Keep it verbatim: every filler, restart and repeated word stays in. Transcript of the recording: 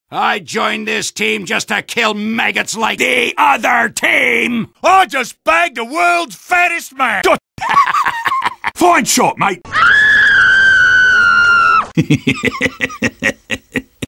I joined this team just to kill maggots like the other team! I just bagged the world's fattest man! Fine shot, mate!